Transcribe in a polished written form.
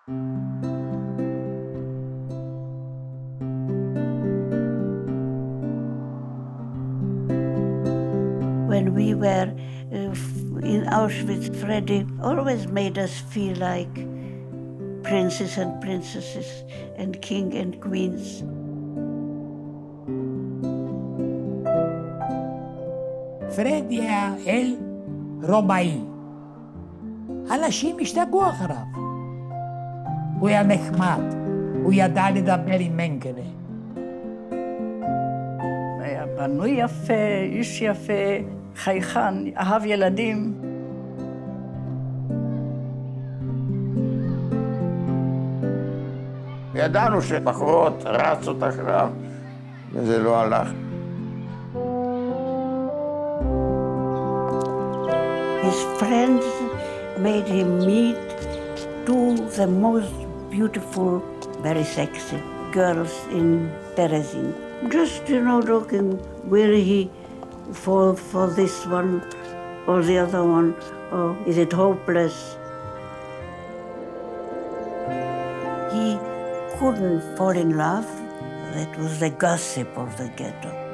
When we were in Auschwitz, Fredy always made us feel like princes and princesses and king and queens. פרדי היה אל רומאי. אנשים השתגעו אחריו. הוא היה נחמד, הוא ידע לדבר עם מנגלה. היה בנוי יפה, איש יפה, חייכן, אהב ילדים. ידענו שבחורות רצות אחריו, וזה לא הלך. His friends made him meet two the most beautiful, very sexy girls in Terezin. Just, looking, will he fall for this one or the other one, or is it hopeless? He couldn't fall in love. That was the gossip of the ghetto.